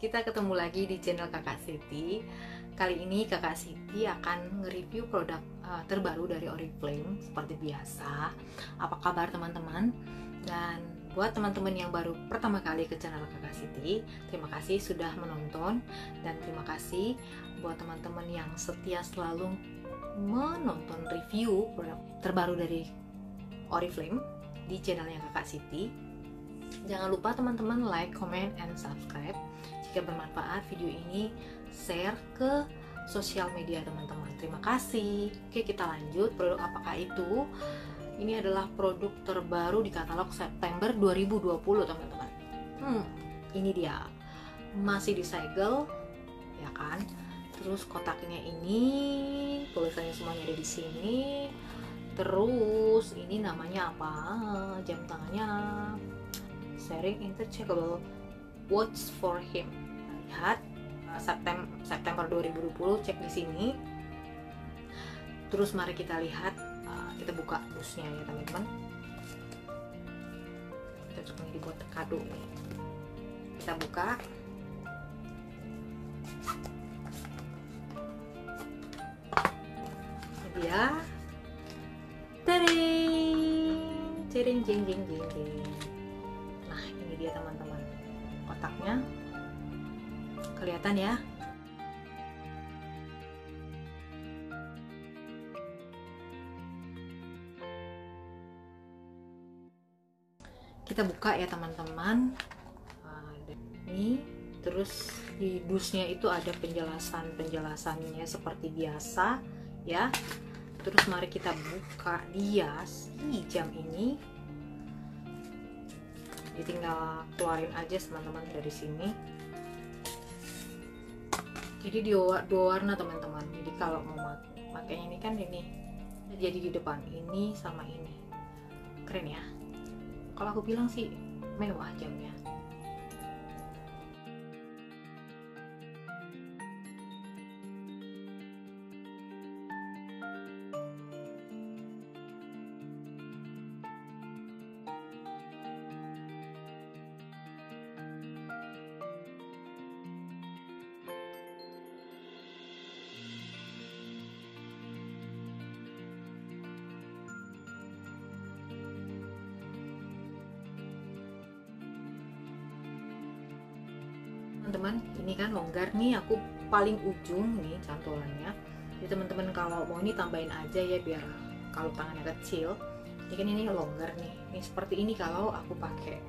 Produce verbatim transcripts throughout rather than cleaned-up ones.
kita ketemu lagi di channel Kakak Siti. Kali ini Kakak Siti akan nge-review produk uh, terbaru dari Oriflame seperti biasa. Apa kabar teman-teman? Dan buat teman-teman yang baru pertama kali ke channel Kakak Siti, terima kasih sudah menonton. Dan terima kasih buat teman-teman yang setia selalu menonton review produk terbaru dari Oriflame di channelnya Kakak Siti. Jangan lupa teman-teman like, comment, and subscribe. Jika bermanfaat video ini, share ke sosial media teman-teman. Terima kasih. Oke, kita lanjut. Produk apakah itu? Ini adalah produk terbaru di katalog September dua ribu dua puluh teman-teman. Hmm, ini dia. Masih disegel, ya kan? Terus kotaknya ini, tulisannya semuanya ada di sini. Terus ini namanya apa? Jam tangannya sharing interchangeable watch for him. Lihat September, September dua ribu dua puluh, cek di sini. Terus mari kita lihat, uh, kita buka busnya ya teman-teman. Kita coba ini dibuat kado nih. Kita buka. Ini dia. Tering, tering, jeng, jeng, jeng, jeng. Nah, ini dia teman-teman. Kotaknya kelihatan ya. Kita buka ya teman-teman. Ini terus di dusnya itu ada penjelasan-penjelasannya seperti biasa ya. Terus mari kita buka dia si jam ini. Jadi tinggal keluarin aja teman-teman dari sini. Jadi dua, dua warna teman-teman. Jadi kalau mau makainya ini kan ini jadi di depan ini sama ini. Keren ya. Kalau aku bilang sih mewah jamnya. Teman-teman, ini kan longgar nih, aku paling ujung nih cantolannya. Jadi teman-teman kalau mau ini tambahin aja ya biar kalau tangannya kecil. Ini kan ini longgar nih. Ini seperti ini kalau aku pakai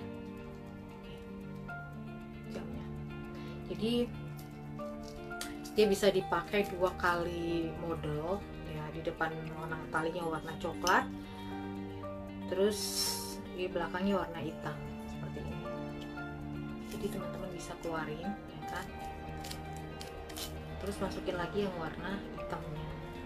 jamnya. Jadi dia bisa dipakai dua kali model ya. Di depan warna talinya warna coklat, terus di belakangnya warna hitam seperti ini. Jadi teman-teman bisa keluarin ya kan, terus masukin lagi yang warna hitamnya.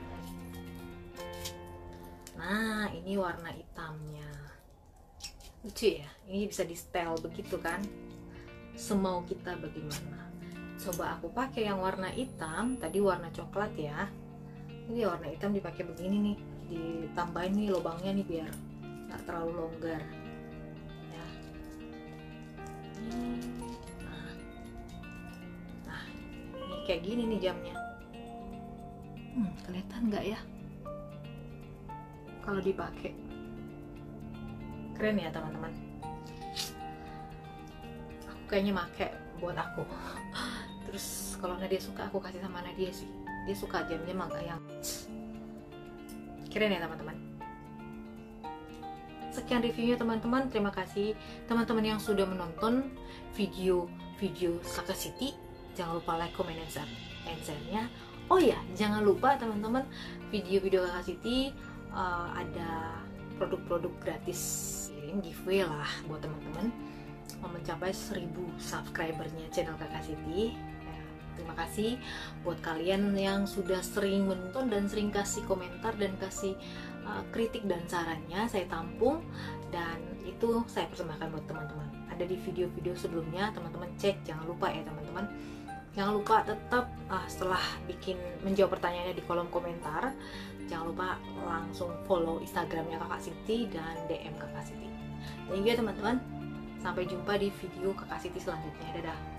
Nah, ini warna hitamnya lucu ya, ini bisa di style begitu kan, semau kita bagaimana. Coba aku pakai yang warna hitam, tadi warna coklat ya, ini warna hitam dipakai begini nih, ditambahin nih lubangnya nih biar nggak terlalu longgar ya. Kayak gini nih jamnya. Hmm, kelihatan nggak ya kalau dipakai? Keren ya teman-teman. Aku kayaknya make buat aku. Terus kalau Nadia suka, aku kasih sama Nadia sih. Dia suka jamnya mangga yang keren ya teman-teman. Sekian reviewnya teman-teman. Terima kasih teman-teman yang sudah menonton video-video Kakak Siti. Jangan lupa like, comment, and share-nya. Oh ya, jangan lupa teman-teman, video-video Kakak Siti uh, ada produk-produk gratis, giveaway lah buat teman-teman mau mencapai seribu subscribernya channel Kakak Siti. Ya, terima kasih buat kalian yang sudah sering menonton dan sering kasih komentar dan kasih uh, kritik dan sarannya. Saya tampung dan itu saya persembahkan buat teman-teman. Ada di video-video sebelumnya, teman-teman cek. Jangan lupa ya teman-teman. Jangan lupa tetap uh, setelah bikin menjawab pertanyaannya di kolom komentar, jangan lupa langsung follow Instagramnya Kakak Siti dan D M Kakak Siti. Thank you ya teman-teman. Sampai jumpa di video Kakak Siti selanjutnya. Dadah.